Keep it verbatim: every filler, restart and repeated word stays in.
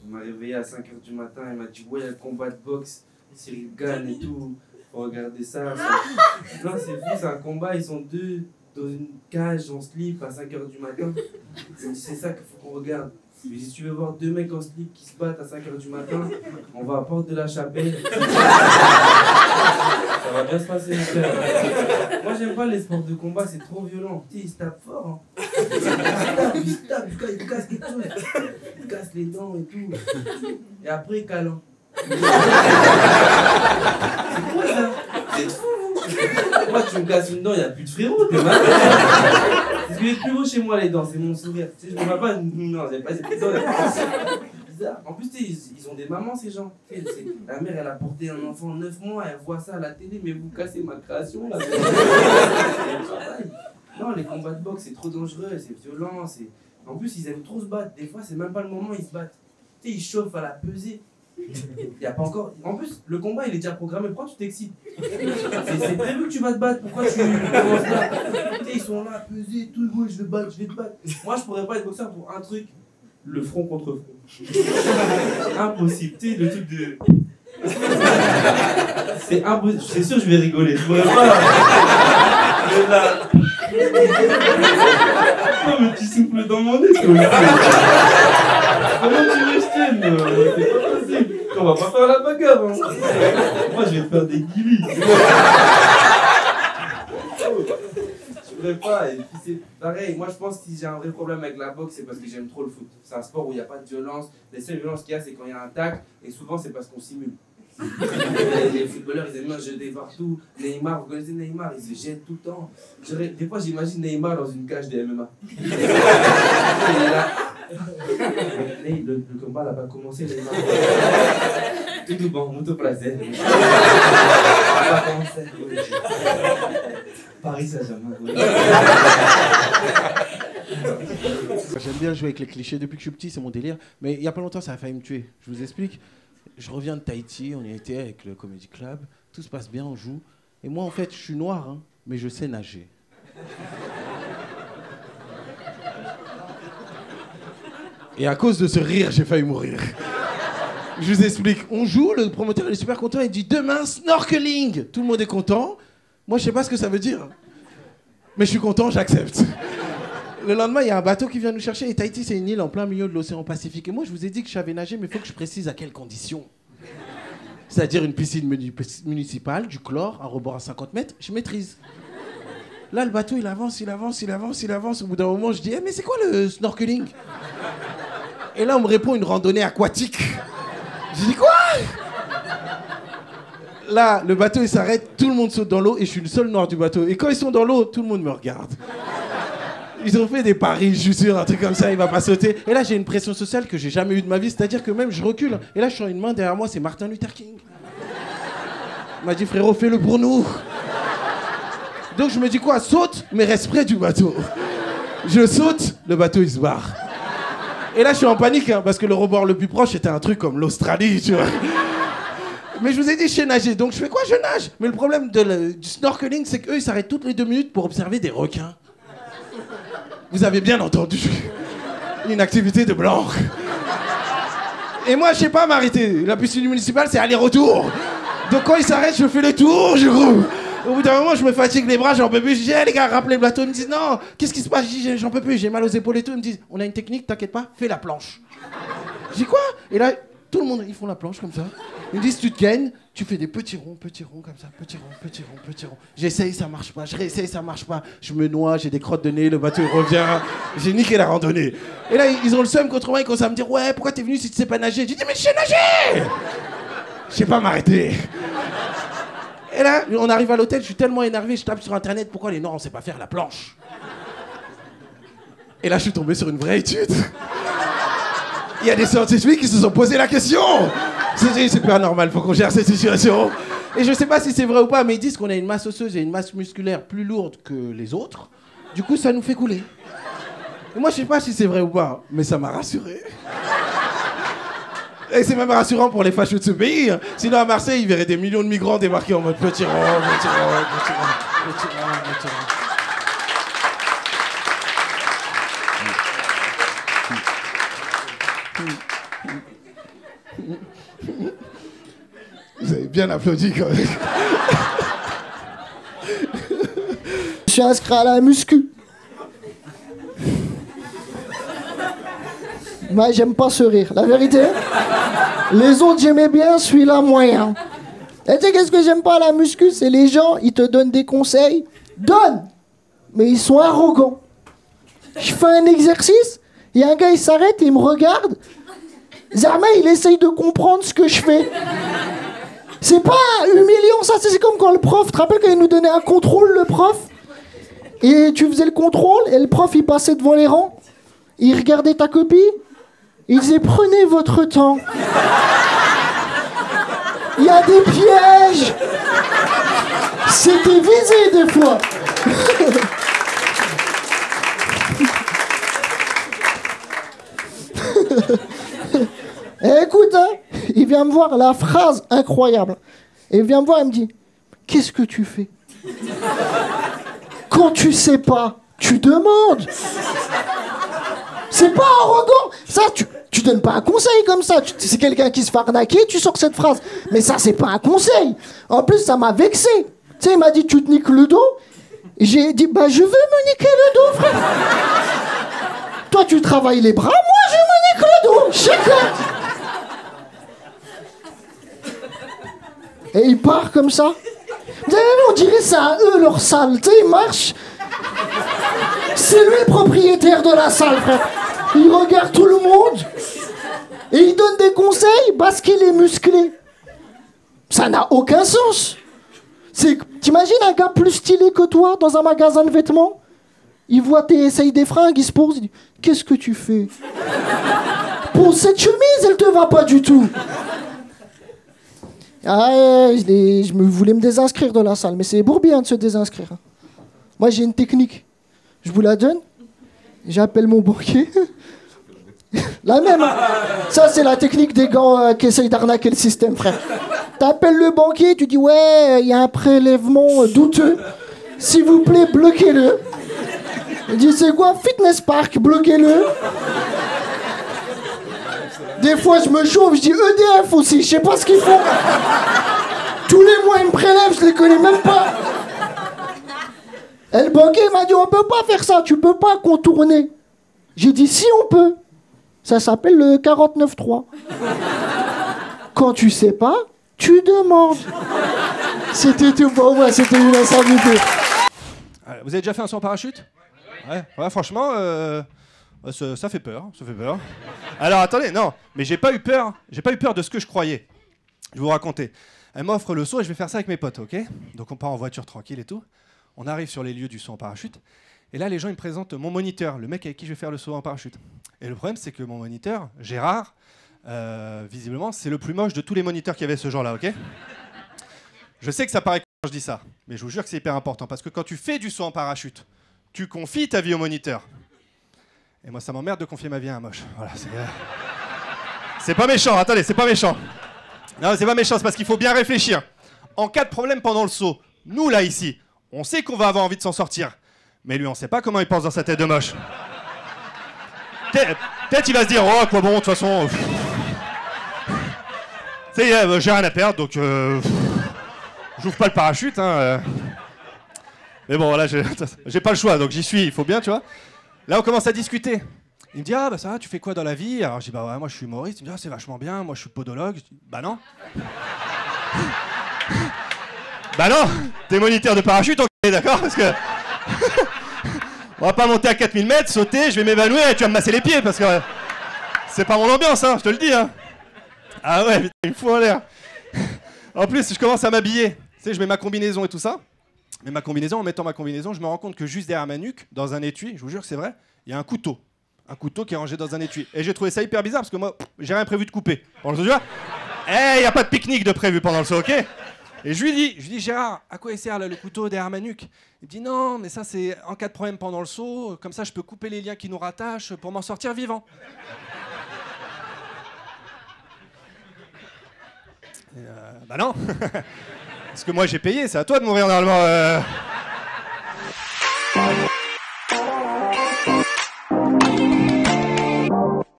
Il m'a réveillé à cinq heures du matin, il m'a dit ouais, il y a le combat de boxe, Cyril gagne et tout, faut regarder ça. ça. Non, c'est fou, c'est un combat, ils sont deux dans une cage en slip à cinq heures du matin. Il me dit c'est ça qu'il faut qu'on regarde. Mais si tu veux voir deux mecs en slip qui se battent à cinq heures du matin, on va à Porte de la Chapelle. Ça va bien se passer, mon frère. Moi, j'aime pas les sports de combat, c'est trop violent. Tu sais, ils se tapent fort. Hein. Ils se tapent, ils se tapent, jusqu'à ils cassent quelque chose. Ils cassent les dents et tout. Et après, ils câlent. C'est quoi ça? C'est fou. Moi, tu me casses une dent, il n'y a plus de frérot, t'es malade. C'est ce qui est plus beau chez moi, les dents, c'est mon sourire. Tu sais, je ne vois pas, non, j'ai pas ces petites dents. Bizarre. En plus, tu sais, ils, ils ont des mamans, ces gens. Tu sais, la mère, elle a porté un enfant neuf mois, elle voit ça à la télé, mais vous cassez ma création, là. Non, les combats de boxe, c'est trop dangereux, c'est violent. C'est... En plus, ils aiment trop se battre. Des fois, c'est même pas le moment, ils se battent. Tu sais, ils chauffent à la pesée. Y a pas encore... En plus, le combat il est déjà programmé, pourquoi tu t'excites? C'est prévu que tu vas te battre, pourquoi tu commences là? Tu sais, ils sont là, pesés, tout, moi je vais te battre, je vais te battre. Moi je pourrais pas être boxeur pour un truc, le front contre front. Impossible, tu sais, le truc de... C'est impossible, c'est sûr je vais rigoler, je pourrais pas... Mais là... Non mais tu souffles dans mon nez, c'est aussi. Comment tu veux que je tienne? C'est pas possible. On va pas faire la bagarre. Hein. Moi, je vais faire des guillis. Je voudrais pas. Et puis c'est pareil. Moi, je pense que si j'ai un vrai problème avec la boxe, c'est parce que j'aime trop le foot. C'est un sport où il n'y a pas de violence. Les seules violences qu'il y a, c'est quand il y a un tacle. Et souvent, c'est parce qu'on simule. Les, les footballeurs, ils aiment bien jeter partout. Neymar, vous connaissez Neymar, il se jette tout le temps. Je, des fois, j'imagine Neymar dans une cage de M M A. Il est là. Le, le, le combat n'a pas commencé, Neymar. Tout tout bon, muito plaisir. Ça va commencer. Paris Saint-Germain. J'aime bien jouer avec les clichés. Depuis que je suis petit, c'est mon délire. Mais il n'y a pas longtemps, ça a failli me tuer. Je vous explique. Je reviens de Tahiti, on y était avec le Comedy Club. Tout se passe bien, on joue. Et moi, en fait, je suis noir, hein, mais je sais nager. Et à cause de ce rire, j'ai failli mourir. Je vous explique. On joue, le promoteur il est super content, il dit demain, snorkeling. Tout le monde est content. Moi, je sais pas ce que ça veut dire. Mais je suis content, j'accepte. Le lendemain, il y a un bateau qui vient nous chercher. Et Tahiti, c'est une île en plein milieu de l'océan Pacifique. Et moi, je vous ai dit que je savais nager, mais il faut que je précise à quelles conditions. C'est-à-dire une piscine municipale, du chlore, un rebord à cinquante mètres, je maîtrise. Là, le bateau, il avance, il avance, il avance, il avance. Au bout d'un moment, je dis, eh, mais c'est quoi le snorkeling? Et là, on me répond une randonnée aquatique. Je dis, quoi? Là, le bateau, il s'arrête, tout le monde saute dans l'eau et je suis le seul noir du bateau. Et quand ils sont dans l'eau, tout le monde me regarde. Ils ont fait des paris, je suis sûr, un truc comme ça, il va pas sauter. Et là, j'ai une pression sociale que j'ai jamais eue de ma vie, c'est-à-dire que même je recule. Et là, je sens une main derrière moi, c'est Martin Luther King. Il m'a dit, frérot, fais-le pour nous. Donc je me dis quoi? Saute, mais reste près du bateau. Je saute, le bateau, il se barre. Et là, je suis en panique, hein, parce que le rebord le plus proche, c'était un truc comme l'Australie, tu vois. Mais je vous ai dit, je sais nager, donc je fais quoi? Je nage. Mais le problème de le, du snorkeling, c'est qu'eux, ils s'arrêtent toutes les deux minutes pour observer des requins. Vous avez bien entendu. Une activité de blanc. Et moi, je sais pas m'arrêter. La piscine municipale, c'est aller-retour. Donc quand ils s'arrêtent, je fais le tour, je roule. Au bout d'un moment, je me fatigue les bras, j'en peux plus. Je dis, hey, les gars, rappelez le bateau. Ils me disent, non, qu'est-ce qui se passe? Je dis, j'en peux plus, j'ai mal aux épaules et tout. Ils me disent, on a une technique, t'inquiète pas, fais la planche. Je dis, quoi? Et là, tout le monde, ils font la planche comme ça. Ils me disent, tu te gagnes, tu fais des petits ronds, petits ronds comme ça, petits ronds, petits ronds, petits ronds. J'essaye, ça marche pas, je réessaye, ça marche pas. Je me noie, j'ai des crottes de nez, le bateau il revient. J'ai niqué la randonnée. Et là, ils ont le seum contre moi, ils commencent à me dire, ouais, pourquoi t'es venu si tu sais pas nager? J'ai dit, mais je sais nager! Je sais pas m'arrêter. Et là, on arrive à l'hôtel, je suis tellement énervé, je tape sur internet, pourquoi les Noirs on sait pas faire la planche? Et là, je suis tombé sur une vraie étude. Il y a des scientifiques qui se sont posé la question. C'est, c'est pas normal, faut qu'on gère cette situation. Et je sais pas si c'est vrai ou pas, mais ils disent qu'on a une masse osseuse et une masse musculaire plus lourde que les autres. Du coup, ça nous fait couler. Et moi, je sais pas si c'est vrai ou pas, mais ça m'a rassuré. Et c'est même rassurant pour les fachos de ce pays. Sinon, à Marseille, ils verraient des millions de migrants débarquer en mode petit rond, petit rond, petit rond, petit rond, petit rond. Vous avez bien applaudi quand même. Je suis inscrit à la muscu. Moi, j'aime pas ce rire. La vérité, les autres, j'aimais bien, celui-là, moyen. Et tu sais, qu'est-ce que j'aime pas à la muscu? C'est les gens, ils te donnent des conseils. Donne! Mais ils sont arrogants. Je fais un exercice, il y a un gars, il s'arrête et il me regarde. Zermain, il essaye de comprendre ce que je fais. C'est pas humiliant, ça. C'est comme quand le prof, tu te rappelles quand il nous donnait un contrôle, le prof? Et tu faisais le contrôle, et le prof, il passait devant les rangs. Il regardait ta copie. Il disait, prenez votre temps. Il y a des pièges. C'était visé des fois. Et écoute, hein, il vient me voir, la phrase incroyable. Et il vient me voir, il me dit, qu'est-ce que tu fais? Quand tu sais pas, tu demandes. C'est pas arrogant. Ça, tu, tu donnes pas un conseil comme ça. Tu, c'est quelqu'un qui se fait arnaquer, tu sors cette phrase. Mais ça, c'est pas un conseil. En plus, ça m'a vexé. Tu sais, il m'a dit, tu te niques le dos. Et j'ai dit, bah, je veux me niquer le dos, frère. Toi, tu travailles les bras, moi, je me nique le dos. Chacun. Et il part comme ça. Vous avez vu, on dirait c'est à eux leur salle. Tu sais, ils marchent. C'est lui le propriétaire de la salle, frère. Il regarde tout le monde. Et il donne des conseils parce qu'il est musclé. Ça n'a aucun sens. C'est, t'imagines un gars plus stylé que toi dans un magasin de vêtements? Il voit tes essayes des fringues, il se pose, il dit, qu'est-ce que tu fais? Pour cette chemise, elle te va pas du tout. Ah, je, je me voulais me désinscrire de la salle, mais c'est bourbier de se désinscrire. Moi, j'ai une technique. Je vous la donne. J'appelle mon banquier. La même. Ça, c'est la technique des gants euh, qui essayent d'arnaquer le système, frère. T'appelles le banquier, tu dis, ouais, il y a un prélèvement euh, douteux. S'il vous plaît, bloquez-le. Il dit, c'est quoi? Fitness Park, bloquez-le. Des fois, je me chauffe, je dis E D F aussi, je sais pas ce qu'ils font. Tous les mois, ils me prélèvent, je les connais même pas. Et le banquier m'a dit, on peut pas faire ça, tu peux pas contourner. J'ai dit, si on peut. Ça s'appelle le quarante-neuf trois. Quand tu sais pas, tu demandes. C'était tout pour moi, c'était une insanité. Vous avez déjà fait un saut en parachute? Ouais, ouais, franchement, euh, ça, ça fait peur, ça fait peur. Alors attendez, non, mais j'ai pas eu peur, j'ai pas eu peur de ce que je croyais. Je vais vous raconter. Elle m'offre le saut et je vais faire ça avec mes potes, ok? Donc on part en voiture tranquille et tout. On arrive sur les lieux du saut en parachute. Et là, les gens ils me présentent mon moniteur, le mec avec qui je vais faire le saut en parachute. Et le problème, c'est que mon moniteur, Gérard, euh, visiblement, c'est le plus moche de tous les moniteurs qu'il y avait ce jour-là, ok? Je sais que ça paraît quand je dis ça, mais je vous jure que c'est hyper important parce que quand tu fais du saut en parachute, tu confies ta vie au moniteur. Et moi, ça m'emmerde de confier ma vie à un moche. Voilà, c'est... Euh... c'est pas méchant, attendez, c'est pas méchant. Non, c'est pas méchant, c'est parce qu'il faut bien réfléchir. En cas de problème pendant le saut, nous, là, ici, on sait qu'on va avoir envie de s'en sortir. Mais lui, on sait pas comment il pense dans sa tête de moche. Peut-être il va se dire, oh, quoi bon, de toute façon... Tu sais, euh, j'ai rien à perdre, donc... Euh... J'ouvre pas le parachute, hein. Euh... Mais bon, voilà, j'ai... j'ai pas le choix, donc j'y suis, il faut bien, tu vois. Là, on commence à discuter. Il me dit, ah, bah ça va, tu fais quoi dans la vie? Alors je dis, bah ouais, moi je suis humoriste. Il me dit, ah, c'est vachement bien, moi je suis podologue. Je dis, bah non. Bah non, t'es moniteur de parachute, ok, d'accord? Parce que... on va pas monter à quatre mille mètres, sauter, je vais m'évanouir et tu vas me masser les pieds, parce que... c'est pas mon ambiance, hein, je te le dis, hein. Ah ouais, putain, il me fout en l'air. En plus, je commence à m'habiller. Tu sais, je mets ma combinaison et tout ça. Mais ma combinaison, en mettant ma combinaison, je me rends compte que juste derrière ma nuque, dans un étui, je vous jure que c'est vrai, il y a un couteau. Un couteau qui est rangé dans un étui. Et j'ai trouvé ça hyper bizarre parce que moi, j'ai rien prévu de couper. Pendant le saut, tu vois? Eh, il n'y a pas de pique-nique de prévu pendant le saut, ok? Et je lui dis, je lui dis, Gérard, à quoi il sert là, le couteau derrière ma nuque? Il me dit, non, mais ça c'est en cas de problème pendant le saut, comme ça je peux couper les liens qui nous rattachent pour m'en sortir vivant. Et euh, bah non. Parce que moi j'ai payé, c'est à toi de mourir normalement. Euh...